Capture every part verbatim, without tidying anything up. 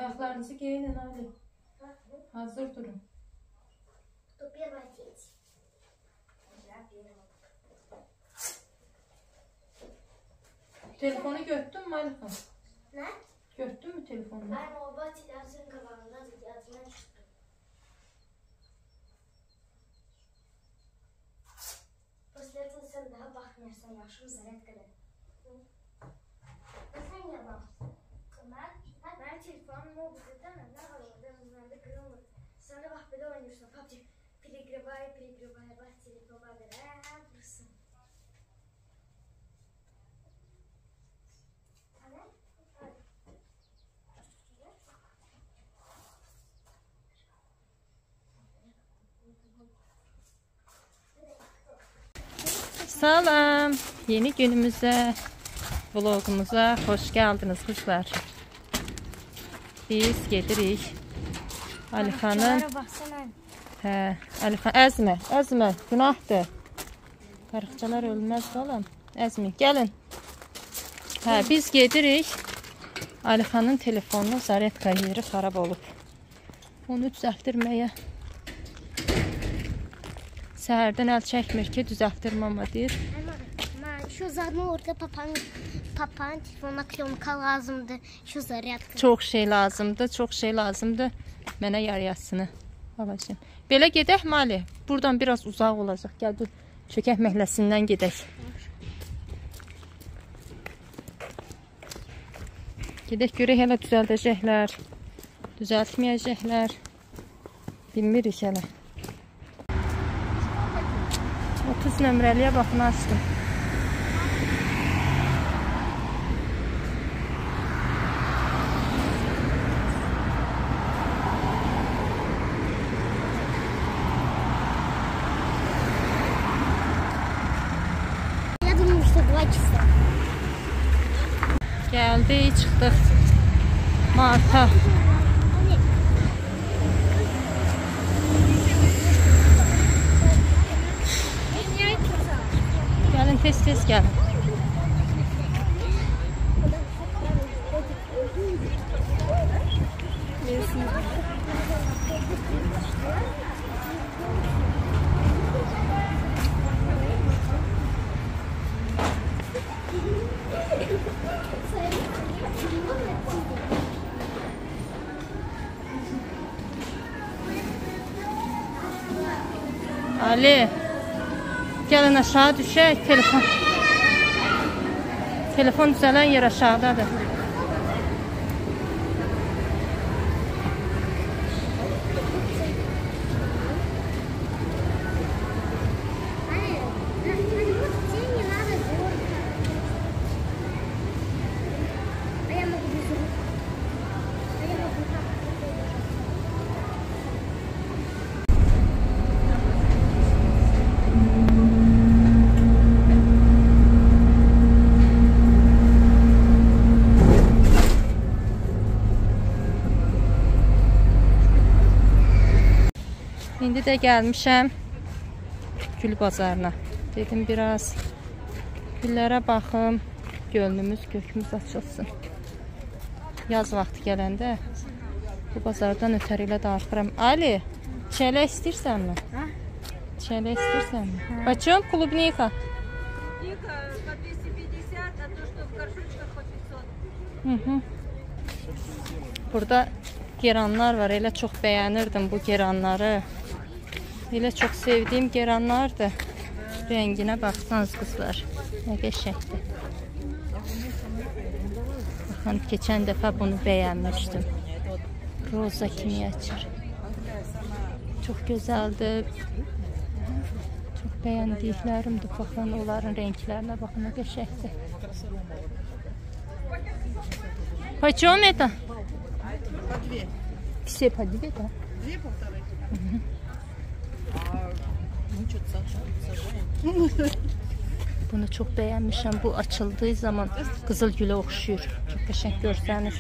Ayaklarınızı giyinin hadi. Hazır durun. Telefonu gördün mü Alika? Ne? Gördün mü telefonu? Ben o batilasının kabağından yatına çıktım. Posletin sen daha bakmıyorsan yaşım zaret kadar. Sen ya bak. Ben, ben telefonum o bizden ne var orada uzandı kırılmadı. Sen de bak böyle oynuyorsun. P U B G. Piligrabaya piligrabaya bak telefona ver. Eee burası. Salam. Yeni günümüze, vlogumuza hoş geldiniz kızlar. Biz gedirik Alikanın. Hə, Alikan əzmə, əzmə, günahdır. Qarıqcalar ölməz balam. Əzmi, gəlin. Hə, biz gedirik. Alikanın telefonunun zaretka yeri xarab olub. Onu düzəltdirməyə. Səhərdən əl çəkmir ki, düzəltdirmama deyir. Şu zaten orada papanın papanın telefonuna piyonka lazımdı. Şu zaryadka. Çox şey lazımdır, çox şey lazımdır. Mənə yarıyasını alacağım. Belə gedək Mali. Buradan biraz uzaq olacaq. Gəl dur. Çökək məhləsindən gedək. Gedək görək hələ düzəldəcəklər. Düzəltməyəcəklər. Bilmirik hələ. otuz nömrəliyə baxın açdım. Geldik, çıxdıq Marta. Gəlin, tez-tez gəlin. Ali, gəlin aşağı düşək, telefon telefon düzələn yer aşağıdadır. İndi də gəlmişəm gül bazarına. Dedim biraz güllərə baxım, gönlümüz, kökümüz açılsın. Yaz vaxtı gələndə bu bazardan ötəri ilə darıxıram. Ali, çələ istəyirsənmi? Hə? Çələ istəyirsənmi? Почем клубника? Клубника по двести пятьдесят, а то, что в горшочках по пятьсот. Hı hı. Burada geranlar var. Elə çox bəyənirdim bu geranları. Elə çox sevdiyim geranlardır. Rənginə baxsanız qızlar. Nə qəşəngdir. Baxın, keçən dəfə bunu bəyənmişdim. Roza kimi açır. Çox gözəldir. Çox bəyəndiklərimdir. Baxın, onların renklərinə baxın, nə qəşəngdir. Почем это? По две. Все по две, да? Две полторы. Угу. А мы что-то сажаем. Bunu çox bəyənmişəm. Bu açıldığı zaman qızıl gülə oxşuyur. Çox qəşəng görsənir.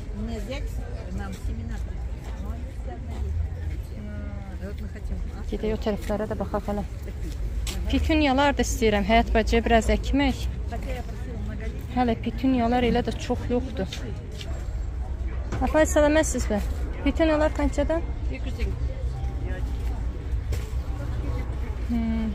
Gedək o tərəflərə də baxaq hələ. Pitunyalar da istəyirəm. Həyat bacıya biraz əkmək. Hələ pitunyalar elə də çox yoxdur. Afay salamətsiz mi? Bütün olar qançadan? iki yüz elli. Hmm.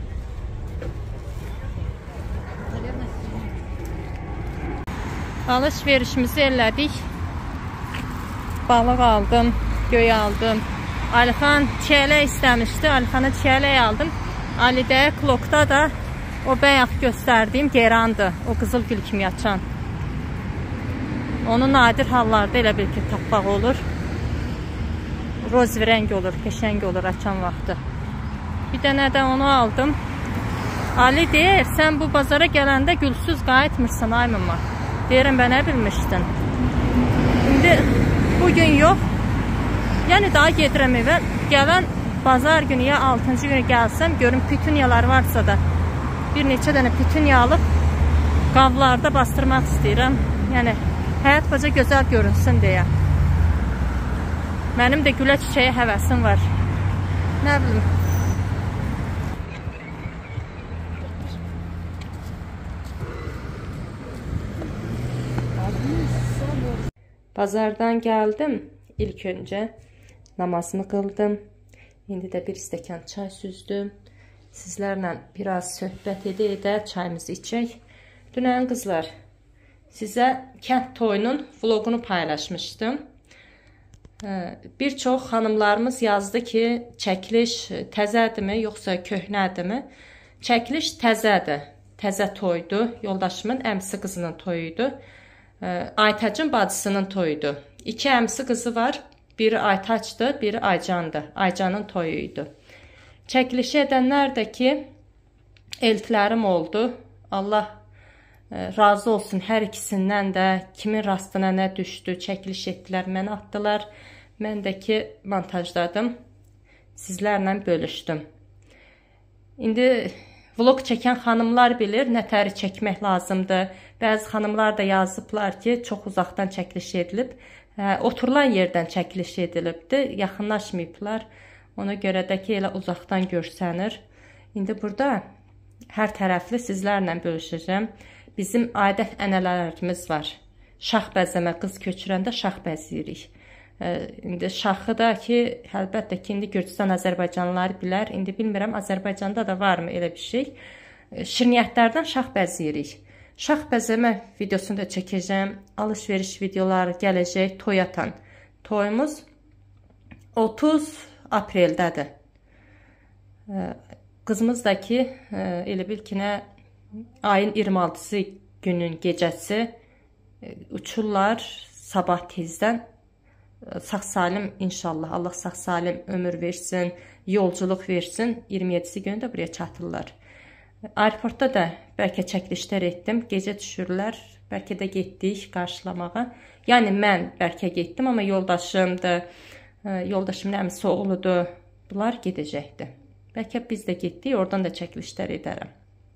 Alış-verişimizi elədik. Balıq aldım, göy aldım. Alixan çiyələk istəmişdi. Alixana çiyələk aldım. Alidə Klokda da o bayaq göstərdiyim gerandır. O qızıl gül kimi açan. Onu nadir hallarda elə bil ki tapmaq olur. Roz rəng olur, peşəng olur açan vaxtı. Bir dənə də onu aldım. Ali deyir, sən bu bazara gələndə gülsüz qayıtmırsan ay mama. Deyirəm, bə nə bilmişdin? İndi bugün yox. Yəni daha gedirəm evə. Gələn bazar günü ya altıncı günü gəlsəm, görüm pitunyalar varsa da bir neçə dənə pitunya alıb qablarda bastırmaq istəyirəm. Yəni həyat baca gözəl görünsün deyə. Mənim də gülə çiçəyə həvəsim var. Nə bilim. Bazardan gəldim. İlk öncə namazımı qıldım. İndi də bir stəkan çay süzdüm. Sizlərlə biraz söhbət edə-edə çayımızı içək. Dünən qızlar, sizə kənd toyunun vloqunu paylaşmışdım. Bir çox xanımlarımız yazdı ki, çəkiliş təzədirmi, yoxsa köhnədirmi? Çəkiliş təzədir. Təzə toydu. Yoldaşımın əmsi qızının toyuydu. Aytacın bacısının toyuydu. İki əmsi qızı var. Biri Aytaçdır, biri Aycandır. Aycanın toyuydu. Çəkilişi edənlər də ki, eltilərim oldu. Allah razı olsun hər ikisindən də. Kimin rastına nə düşdü, çəkiliş etdilər, mənə atdılar. Mən də ki, montajladım. Sizlərlə bölüşdüm. İndi vlog çəkən xanımlar bilir, nətəri çəkmək lazımdır. Bəzi xanımlar da yazıblar ki, çox uzaqdan çəkiliş edilib. Hə, oturulan yerdən çəkiliş edilibdir. Yaxınlaşmayıblar. Ona görə də ki, elə uzaqdan görsənir. İndi burada hər tərəfli sizlərlə bölüşəcəm. Bizim adət ənənələrimiz var. Şax bəzəmə, qız köçürəndə şax bəzəyirik. İndi şaxı da ki, əlbəttə ki, indi Gürcistan Azərbaycanlıları bilər. İndi bilmirəm, Azərbaycanda da varmı elə bir şey. Şirniyyətlərdən şax bəzəyirik. Şax bəzəmə videosunu da çəkəcəm. Alış-veriş videoları gələcək. Toy atan. Toyumuz otuz apreldədir. Qızımız da ki, elə bil ki, ayın iyirmi altısı günün gecəsi uçurlar sabah tezdən. Sağ salim inşallah. Allah sağ salim ömür versin, yolculuq versin. iyirmi yedisi günü də buraya çatırlar. Aeroportda da bəlkə çəkilişlər etdim. Gecə düşürlər. Bəlkə də getdik qarşılamağa. Yəni mən bəlkə getdim, amma yoldaşımdır. Yoldaşımın əmisi oğludur. Bunlar gedəcəkdi. Bəlkə biz də getdik, oradan da çəkilişlər edərəm.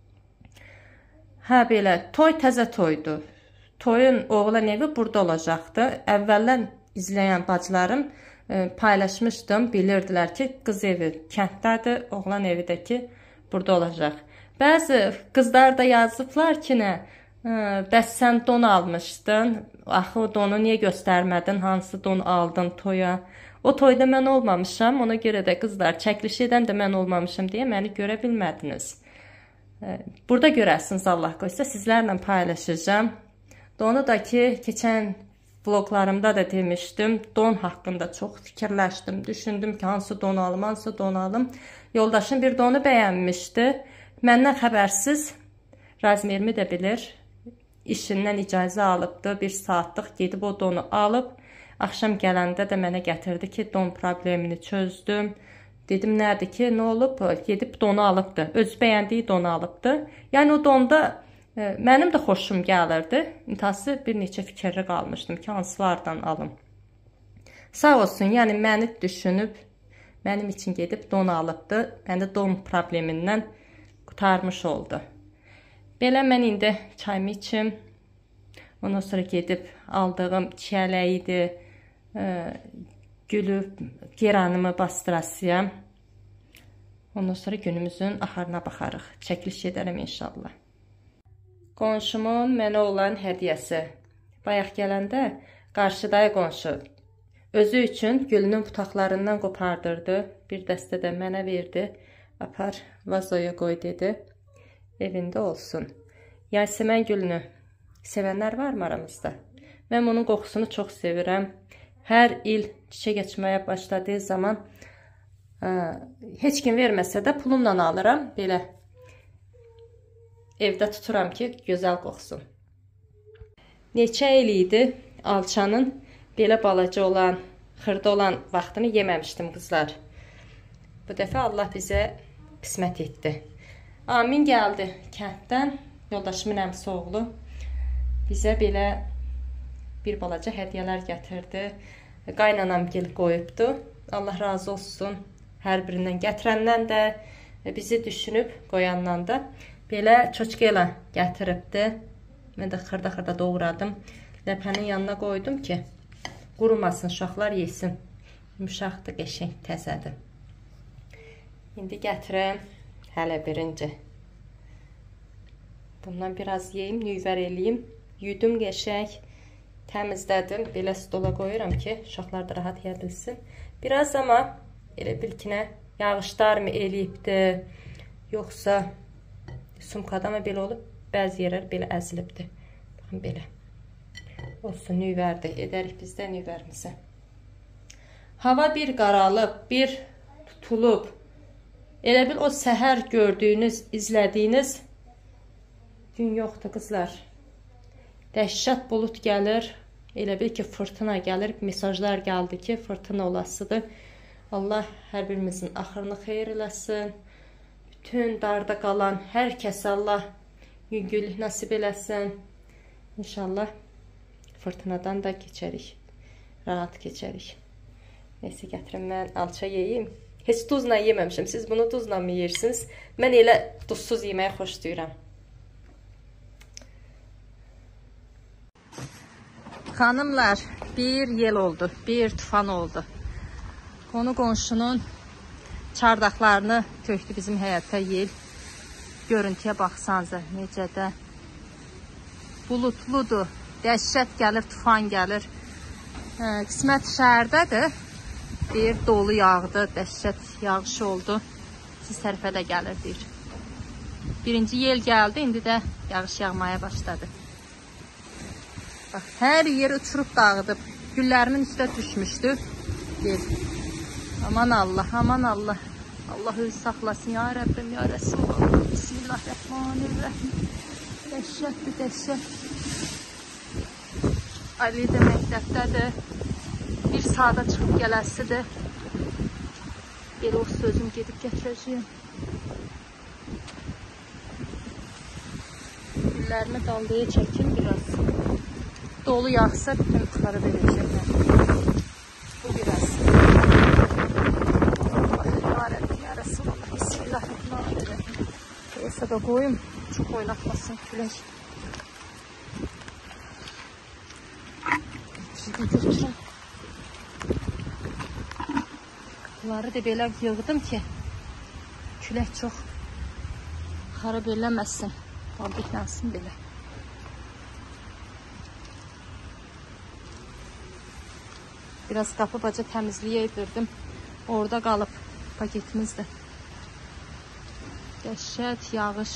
Hə, belə, toy təzə toydu. Toyun oğlan evi burada olacaqdı. Əvvəldən izləyən bacılarım paylaşmışdım. Bilirdilər ki, qız evi kənddədir, oğlan evi də ki, burada olacaq. Bəzi qızlar da yazıblar ki, nə, bəs sən don almışdın, axı o donu niyə göstərmədin, hansı don aldın toya? O toyda mən olmamışam, ona görə də qızlar çəkiliş edən də mən olmamışam deyə məni görə bilmədiniz. Burada görəsiniz, Allah qoysa, sizlərlə paylaşacağım. Donu da ki, keçən vloglarımda da demişdim, don haqqında çox fikirləşdim, düşündüm ki, hansı don alım, hansı don alım. Yoldaşım bir donu bəyənmişdi. Məndən xəbərsiz, razmerimi də bilir, işindən icazə alıbdı, bir saatlıq gedib o donu alıb, axşam gələndə də mənə gətirdi ki, don problemini çözdüm. Dedim, nədir ki, nə olub? Gedib donu alıbdı, öz bəyəndiyi donu alıbdı. Yəni o donda mənim də xoşum gəlirdi. İntihası bir neçə fikirli qalmışdım ki, hansılardan alım. Sağ olsun, yəni məni düşünüb, mənim için gedib don alıbdı. Mən də don problemindən qurtarmış oldu. Belə mən indi çayımı içim. Ondan sonra gedib aldığım çiyələyidir, gülü, geranımı bastırasıyam. Ondan sonra günümüzün axarına baxarıq. Çəkiliş edərəm inşallah. Qonşumun mənə olan hədiyyəsi. Bayaq gələndə qarşıdayı qonşu Özü üçün gülünün butaqlarından qopardırdı. Bir dəstə də mənə verdi. Apar vazoya qoy dedi. Evində olsun. Yasəmən gülünü sevənlər varmı aramızda? Mən onun qoxusunu çox sevirəm. Hər il çiçək açmaya başladığı zaman ə, heç kim verməsə də pulumla alıram. Belə evdə tuturam ki, gözəl qoxsun. Neçə il idi alçanın belə balaca olan, xırda olan vaxtını yeməmişdim qızlar. Bu dəfə Allah bizə qismət etdi. Amin gəldi kənddən, yoldaşımın əmsi oğlu bizə belə bir balaca hədiyyələr gətirdi. Qaynanam gel qoyubdu. Allah razı olsun hər birindən, gətirəndən də, bizi düşünüb qoyandan da. Belə çoçkela gətiribdi. Mən də xırda-xırda doğradım. Ləpənin yanına qoydum ki, qurumasın, uşaqlar yesin. Yumuşaqdır, qəşəng, təzədir. İndi gətirəm hələ birinci. Bundan biraz yeyim, nüvər eləyim. Yudum qəşəng, təmizlədim. Belə stola qoyuram ki, uşaqlar da rahat yeyə bilsin. Biraz amma elə bilkinə yağışlar mı eləyibdi, yoxsa sumkada mı belə olub? Bəzi yerlər belə əzilibdir. Baxın, belə. Olsun, nüvərdir. Edərik bizdə nüvərimizə. Hava bir qaralıb, bir tutulub. Elə bil o səhər gördüyünüz, izlədiyiniz gün yoxdur, qızlar. Dəhşət bulut gəlir. Elə bil ki, fırtına gəlir. Mesajlar gəldi ki, fırtına olasıdır. Allah hər birimizin axırını xeyir eləsin. Bütün darda qalan hər kəsə Allah yüngüllük nasib eləsin. İnşallah fırtınadan da keçərik. Rahat keçərik. Neyse, gətirim mən alça yeyeyim. Heç duzla yeməmişim. Siz bunu duzla mı yeyirsiniz? Mən elə duzsuz yeməyi xoşlayıram. Xanımlar, bir yel oldu. Bir tufan oldu. Qonu qonşunun çardaqlarını tökdü bizim həyətə yel. Görüntüyə baxsanıza necə də bulutludur. Dəhşət gəlir, tufan gəlir. Qismət şəhərdədir. Bir dolu yağdı, dəhşət yağış oldu. Siz tərəfə də gəlir deyir. Birinci yel gəldi, indi də yağış yağmaya başladı. Bax, hər yer uçurub dağıdıb. Güllərimin üstə düşmüşdü. Yel. Aman Allah, aman Allah. Allah özü saxlasın, ya Rəbbim, ya Rəsulullah. Bismillahirrahmanirrahim. Dəhşətdir, dəhşət. Ali də məktəbdədir. Bir saata çıxıb gələsidir. Belə o sözüm gedib gətirəcəyim. Güllərimi daldaya çəkim biraz. Dolu yağsa bütün yuxarı verəcəklər. Bu biraz. Ya Rəbbim, ya Rəsulullah. Bismillahirrahmanirrahim. Neysə də qoyum. Çox oynatmasın külək. Getirəcəm. Bunları da belə yığdım ki, külək çox xarab eləməsin. Fabriklansın belə. Biraz qapı baca təmizliyə edirdim. Orada qalıb paketimizdə. Dəhşət yağış.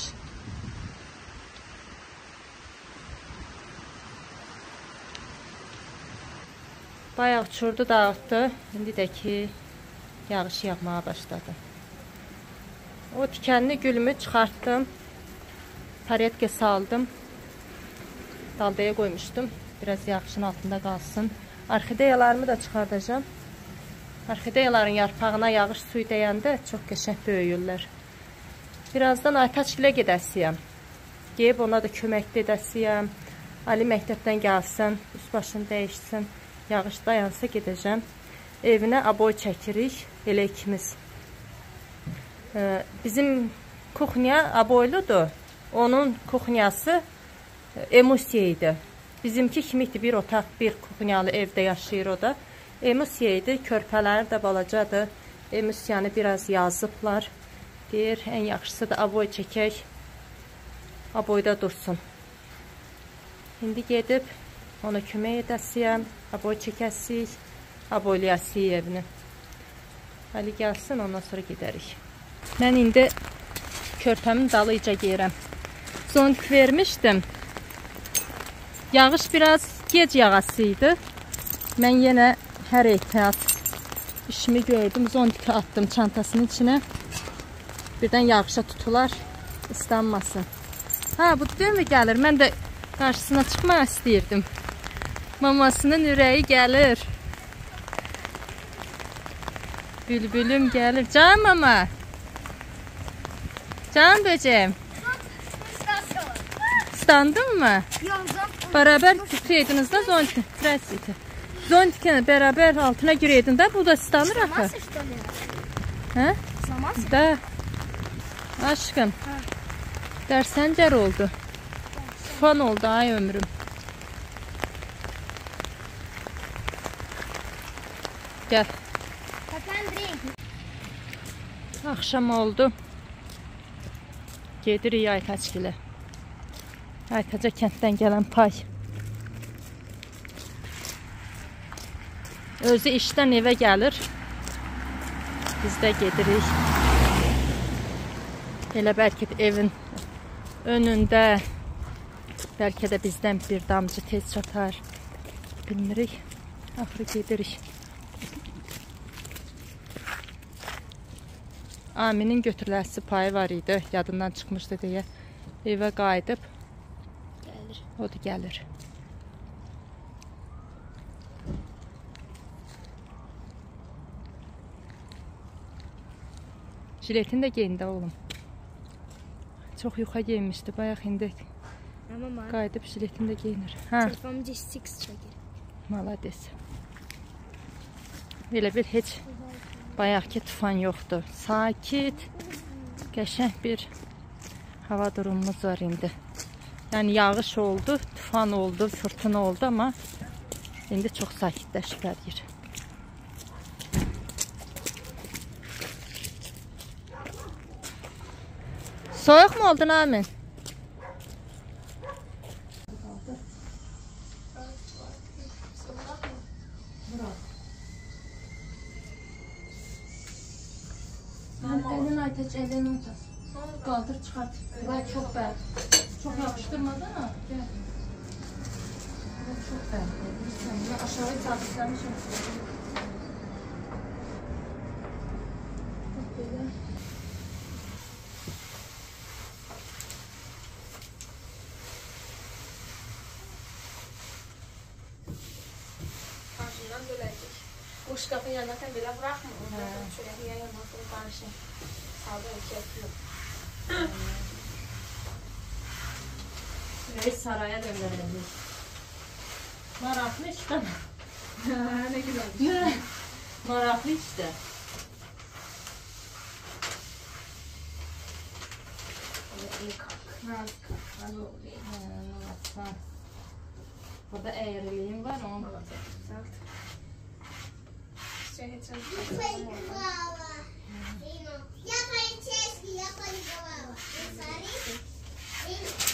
Bayaq uçurdu, dağıtdı. İndi də ki, yağış yağmaya başladı. O tikənli gülümü çıxartdım. Paretka saldım. Daldaya qoymuşdum. Biraz yağışın altında qalsın. Orxideyalarımı da çıxardacağım. Orxideyaların yarpağına yağış suyu dəyəndə çox qəşəng böyüyürlər. Birazdan Aytaçgilə gedəsiyəm. Geyib ona da köməkdə edəsiyəm. Ali məktəbdən gəlsin, üst başını dəyişsin. Yağış dayansa gedəcəm. Evinə aboy çəkirik. Elə ikimiz. Ee, bizim kuxnya aboyludur. Onun kuxnyası emusiya idi. Bizimki kimidir, bir otaq, bir kuxnyalı evdə yaşayır o da. Emusiya idi, körpələri də balacadır. Emusiyanı biraz yazıblar. Deyir, ən yaxşısı da aboy çəkək. Aboyda dursun. İndi gedib ona kömək edəsiyəm. Aboy çəkəsik. Abolyasiyevni. Ali gəlsin, ondan sonra gedərik. Mən indi körpəmin dalıca geyirəm. Zontik vermişdim. Yağış biraz gec yağasıydı. Mən yenə hər ehtiyat işimi gördüm. Zontiki attım çantasının içine. Birdən yağışa tutular, ıslanmasın. Ha, bu demə gəlir. Mən də qarşısına çıxmaq istəyirdim. Mamasının ürəyi gəlir. Bülbülüm gəlir. Can mama. Can böceğim. Islandın mı? Beraber tutuydunuz da zontik. Zontikini beraber altına gireydin de bu da ıslanır axı. Hə? Da. Aşkım. Dərsəncər oldu. Tufan oldu ay ömrüm. Gel. Akşam oldu. Gedirik Aytaçgilə. Aytaca kənddən gələn pay. Özü işdən evə gəlir. Biz də gedirik. Elə bəlkə də evin önündə. Bəlkə də bizdən bir damcı tez çatar. Bilmirik. Axırı gedirik. Aminin götürüləsi payı var idi. Yadından çıxmışdı deyə. Evə qayıdıb. Gəlir. O da gəlir. Jiletini də geyindi oğlum. Çox yuxa geyinmişdi. Bayaq indi qayıdıb jiletini də geyinir. Telefonumca six çəkir. Malades. Belə bir heç bayaqki tufan yoxdur. Sakit, qəşəng bir hava durumumuz var indi. Yəni yağış oldu, tufan oldu, fırtına oldu amma indi çox sakitləşib hər yer. Soyuq mu oldun Amin? Elin Aytaç, elin Aytaç. Qaldır, çıxart. Buraya çox bəd. Çox yapışdırmadın ha? Gəl. Buraya çox bəd. Mən aşağı sabitləmişim. Bax belə. Karşından böləcək. O şkafın yanına belə bıraxma. Ondan çörəyi yanına qarışın. Sağda ölçək yox. Reis saraya döndürəcək. Maraqlı işdə. Ne güzel. Maraqlı işdə. İyi kalk. Nazik kalk. Hadi oğlum. Burada eğriliğim var onun. Я полицейский, я полицейский.